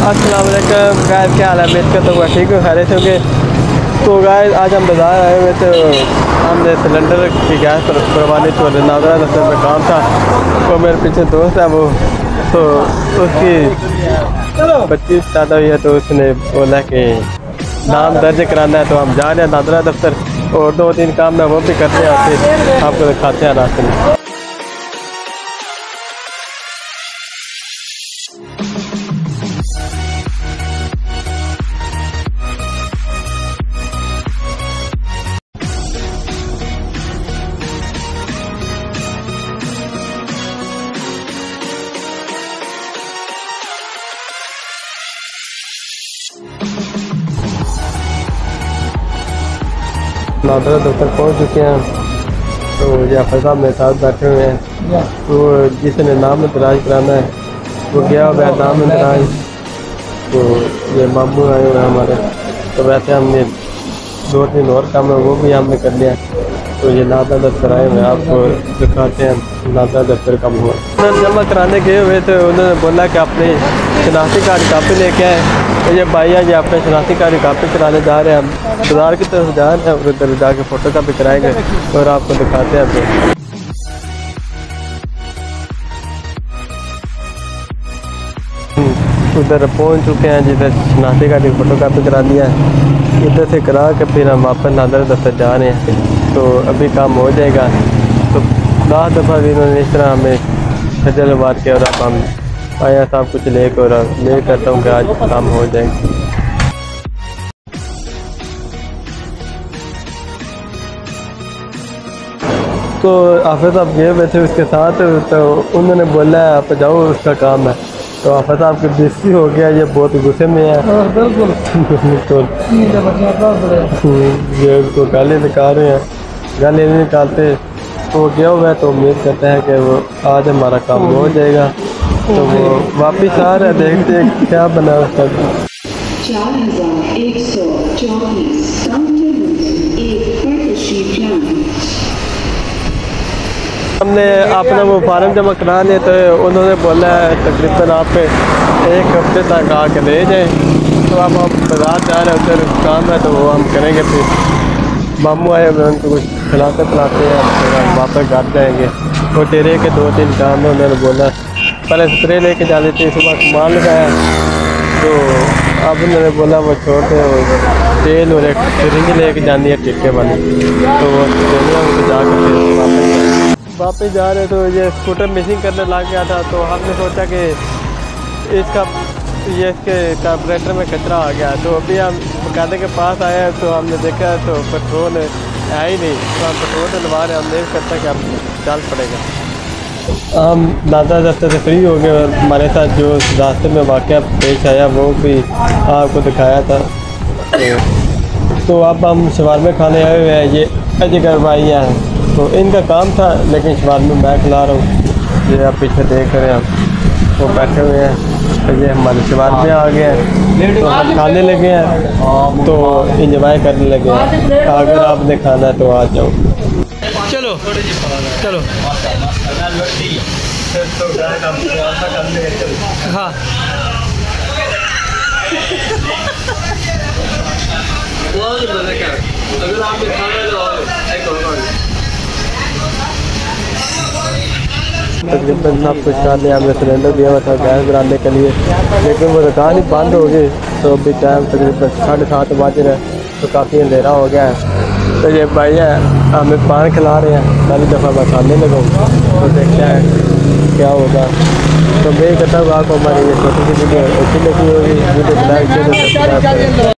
अस्सलाम वालेकुम गाइस, क्या हाल है? मेरे का तो हुआ ठीक है, खैर से तो गाइस आज हम बाज़ार आए हुए थे। हमने सिलेंडर की गैस पर करवानी तो नादरा दफ्तर में काम था। तो मेरे पीछे दोस्त है वो, तो उसकी बच्ची पैदा हुई है, तो उसने बोला कि नाम दर्ज कराना है। तो हम जा रहे हैं नादरा दफ्तर और 2-3 काम है वो भी करते हैं, आपको दिखाते हैं रास्ते में। नादरा दफ्तर पहुंच चुके हैं। तो जाफर साहब मेरे साथ बैठे हुए हैं। तो जिसने नाम दराज कराना है वो गया हुआ नाम दराज। तो ये मामू आए हुए हैं हमारे। तो वैसे हमने 2-3 और काम है वो भी हमने कर लिया। तो ये नादरा दफ्तर आए हुए हैं, आपको दिखाते हैं नादरा दफ्तर का हुआ। जमा कराने गए हुए थे, उन्होंने बोला कि अपनी शनाख्ती कार्ड कापी लेके आए। तो ये भाई है, ये अपने शनाख्ती कार्ड कापी कराने जा रहे हैं। हम बाजार की तरफ जा रहे हैं और उधर जाके फ़ोटो कापी कराएंगे और आपको दिखाते हैं। उधर पहुंच चुके हैं जिधर शनाख्ती कार्ड की फ़ोटो कापी करा दिया है। इधर से करा के फिर हम वापस नादरा दफ्तर जा रहे हैं। तो अभी काम हो जाएगा। तो 10 दफ़ा भी इन्होंने इस तरह हमें खजल मार के और अब हम आया साहब कुछ लेकर और मैं कहता हूँ कि आज काम हो जाएगा। तो हाफिज़ साहब गए हुए थे उसके साथ। तो उन्होंने बोला है आप जाओ, उसका काम है। तो हाफिज़ साहब की बेइज्जती हो गया, ये बहुत गुस्से में है। बिल्कुल तो ये उसको गाली निकाल रहे हैं, गाली नहीं निकालते। तो गया हुआ है, तो उम्मीद करते हैं कि वो आज हमारा काम हो जाएगा। तो वो वापिस आ रहा है, देखते हैं क्या बना उसका। 4124 हमने अपना वो फार्म जमा करा लिया। तो उन्होंने बोला है तकरीबन आप 1 हफ्ते तक आके ले जाएँ। तो अब हम बाजार जा रहे हैं, उधर काम है तो वो हम करेंगे। फिर मामू आए हुए, उनको कुछ खिलाते पिलाते हैं, फिर हम वापस घर जाएंगे। वो डेरे के 2-3 काम है, उन्होंने बोला पहले स्प्रे लेके जा लेते, सुबह सामान लगाया। तो अब उन्होंने बोला वो छोटे तेल और एक सिरिंज लेके जानी है टिक्के वाली। तो वो जाकर फिर वापस जा रहे। तो ये स्कूटर मिसिंग करने लग गया था। तो हमने सोचा कि इसका इसके कार्बोरेटर में कचरा आ गया। तो अभी हम मैकेनिक के पास आए हैं, तो हमने देखा तो पेट्रोल है ही नहीं। तो हम पेट्रोल डलवा रहे हैं, हम नहीं करता कि अब चल पड़ेगा। हम नादरा दफ्तर से फ्री हो गए और हमारे साथ जो रास्ते में वाक़या पेश आया वो भी आपको दिखाया था। तो अब हम शवारमे खाने आए हुए हैं। ये अजगर भाई हैं, तो इनका काम था, लेकिन शवारमे मैं खिला रहा हूँ। ये आप पीछे देख रहे हैं, वो बैठे हुए हैं। तो ये हमारे शवारमे आ गए हैं, तो हम खाने लगे हैं, तो इंजॉय करने लगे हैं। अगर आपने खाना है तो आ जाओ। चलो चलो हाँ अगर आपने खाना तकरीबन सब कुछ कर लिया। हमने सिलेंडर दिया हुआ था गैस बनाने के लिए, लेकिन वो दुकान ही बंद हो गई। तो अभी टाइम तकरीबन 7:30 बज रहा है, तो काफ़ी अंधेरा हो गया है। तो ये भाई है हमें पान खिला रहे हैं। पहली दफ़ा मैं खाने लगा, तो देखते हैं क्या होगा। तो मैं कहता हूँ आपको हमारी ये छोटी सी वीडियो अच्छी लगी होगी। वीडियो को लाइक शेयर